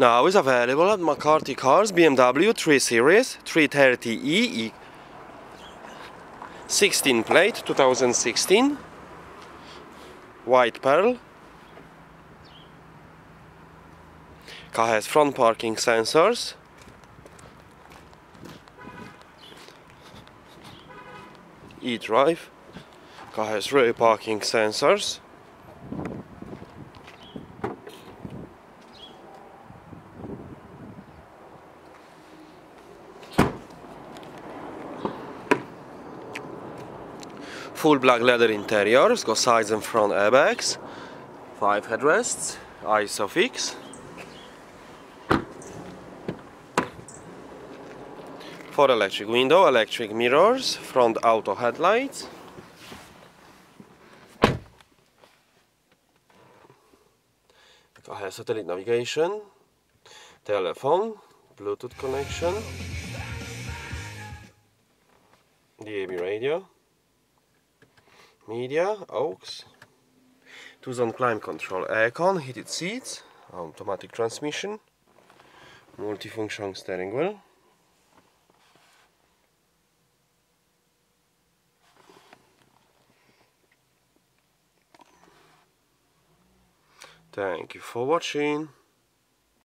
Now is available at McCarthy Cars, BMW 3 Series, 330e, 16 plate, 2016, white pearl. Car has front parking sensors, e-drive. Car has rear parking sensors. Full black leather interior, it's got sides and front airbags, 5 headrests, ISOFIX. 4 electric window, electric mirrors, front auto headlights. The car has satellite navigation, telephone, Bluetooth connection, DAB radio, media, aux, 2-zone climate control, aircon, heated seats, automatic transmission, multifunction steering wheel. Thank you for watching.